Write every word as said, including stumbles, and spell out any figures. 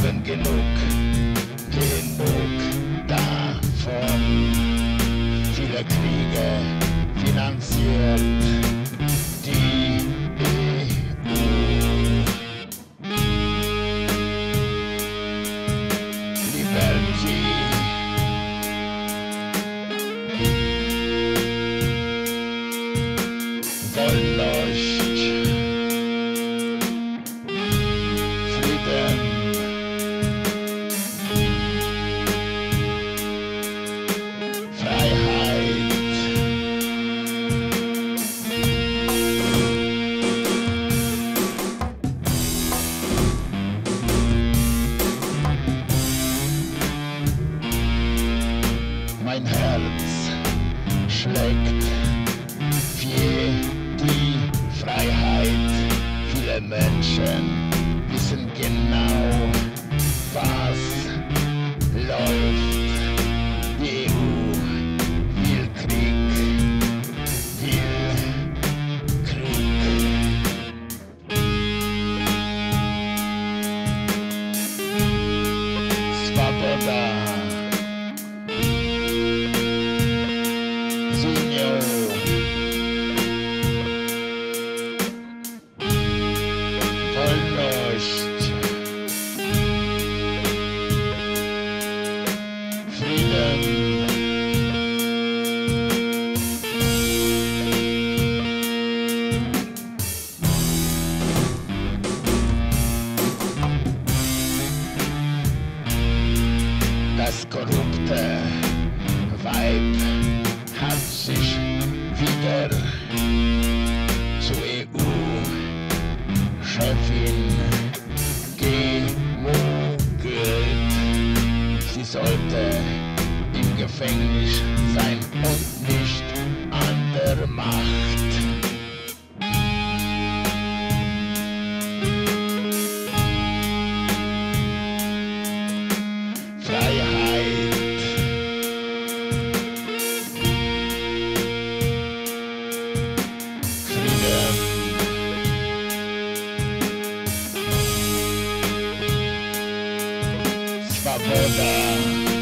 Leben genug, genug davon. Viele Kriege finanziert die E U. Liberty. Wollust, Frieden, Freiheit, mein Herz schlägt für die Freiheit. Viele Menschen wissen genau, was läuft. Die E U will Krieg, will Krieg. Swoboda, Senior. Wollust, Frieden, das korrupte Weib hat sich wieder zur E U-Chefin gemogelt. Sie sollte im Gefängnis sein und nicht an der Macht. Freiheit, Frieden, Swoboda.